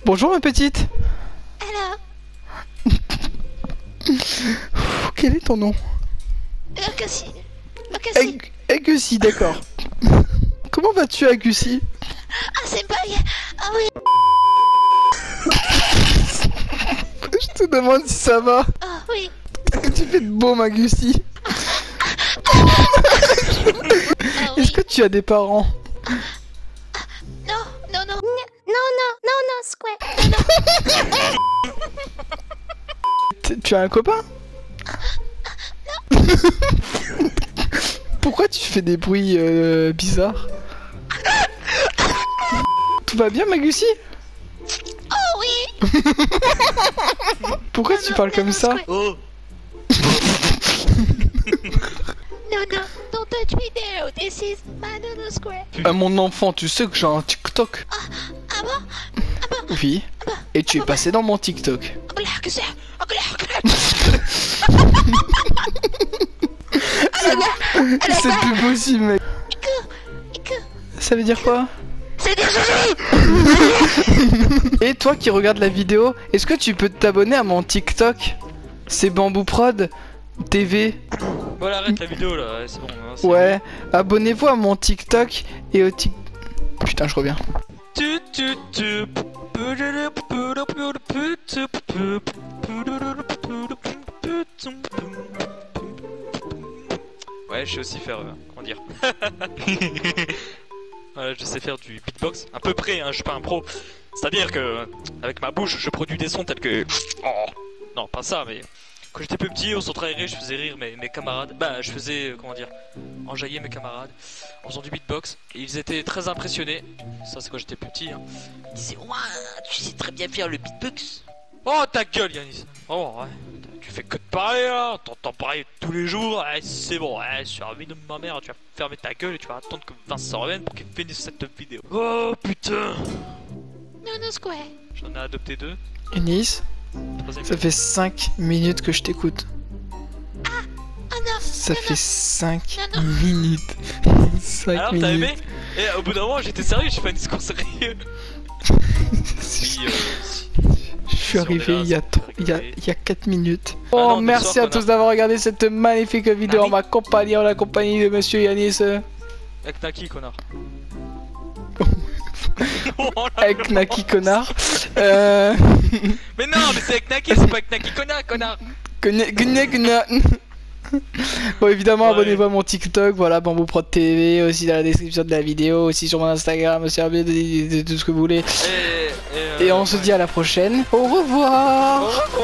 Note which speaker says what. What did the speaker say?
Speaker 1: Bonjour ma petite.
Speaker 2: Alors,
Speaker 1: Quel est ton nom?
Speaker 2: Agassi. Agassi.
Speaker 1: Agussi, d'accord. Comment vas-tu Agussi?
Speaker 2: Ah, c'est pas bien. Ah oui.
Speaker 1: Je te demande si ça va.
Speaker 2: Ah oui.
Speaker 1: Qu'est-ce que tu fais de beau Agussi?
Speaker 2: Ah
Speaker 1: Est-ce
Speaker 2: oui.
Speaker 1: que tu as des parents?
Speaker 2: Non, non, non. Non, Square. Non.
Speaker 1: Tu as un copain? Pourquoi tu fais des bruits bizarres? Tout va bien Magussi?
Speaker 2: Oh oui.
Speaker 1: Pourquoi tu parles comme ça?
Speaker 2: Square.
Speaker 3: Oh.
Speaker 2: Non, don't touch me there. This is my little Square.
Speaker 1: Mon enfant, tu sais que j'ai un TikTok?
Speaker 2: Ah bon?
Speaker 1: Oui. Et tu es passé dans mon TikTok. C'est plus possible mec. Ça veut dire quoi?
Speaker 2: C'est désolé.
Speaker 1: Et toi qui regardes la vidéo, est-ce que tu peux t'abonner à mon TikTok? C'est Bamboo Prod TV.
Speaker 3: Voilà, arrête la vidéo là, c'est bon. Hein, c'est
Speaker 1: Ouais, abonnez-vous à mon TikTok et au Tik... Putain, je reviens.
Speaker 3: Ouais, je sais aussi faire, comment dire. Voilà, je sais faire du beatbox, à peu près, hein, je suis pas un pro. C'est-à-dire que, avec ma bouche, je produis des sons tels que... Oh, non, pas ça, mais... Quand j'étais plus petit, au centre aéré, je faisais rire mes camarades. Bah, je faisais, comment dire, enjailler mes camarades en faisant du beatbox. Et ils étaient très impressionnés. Ça, c'est quand j'étais plus petit. Hein. Ils disaient, ouah, tu sais très bien faire le beatbox. Oh, ta gueule, Yanis. Oh, ouais. Tu fais que de parler, là. T'entends parler tous les jours. Ouais, c'est bon. Ouais, sur la vie de ma mère, tu vas fermer ta gueule et tu vas attendre que Vincent revienne pour qu'il finisse cette vidéo. Oh, putain.
Speaker 2: Non, Square.
Speaker 3: J'en ai adopté 2.
Speaker 1: Eunice,
Speaker 3: Troisième.
Speaker 1: ça fait 5 minutes que je t'écoute.
Speaker 2: Ah non.
Speaker 1: Ça
Speaker 2: non,
Speaker 1: fait 5
Speaker 2: Non,
Speaker 1: minutes. 5
Speaker 3: Alors,
Speaker 1: minutes.
Speaker 3: t'as aimé? Et au bout d'un moment, j'étais sérieux, j'ai fait un discours sérieux. Si,
Speaker 1: Je suis
Speaker 3: on
Speaker 1: arrivé
Speaker 3: est là,
Speaker 1: il y a
Speaker 3: ça fait rigoler.
Speaker 1: 4 minutes.
Speaker 3: Ah
Speaker 1: Oh,
Speaker 3: non,
Speaker 1: merci
Speaker 3: bonsoir,
Speaker 1: à tous d'avoir regardé cette magnifique vidéo
Speaker 3: Ah
Speaker 1: en
Speaker 3: oui.
Speaker 1: ma compagnie, en la compagnie de monsieur Yanis.
Speaker 3: Avec Naki, connard.
Speaker 1: Avec Naki, connard.
Speaker 3: Mais non, mais c'est avec Naki, c'est pas avec Naki, connard.
Speaker 1: Bon, évidemment,
Speaker 3: Ouais.
Speaker 1: abonnez-vous à mon TikTok, voilà, Bamboo Prod TV, aussi dans la description de la vidéo, aussi sur mon Instagram, aussi de tout ce que vous voulez. Et on se dit à la prochaine. Au revoir.
Speaker 3: Au revoir.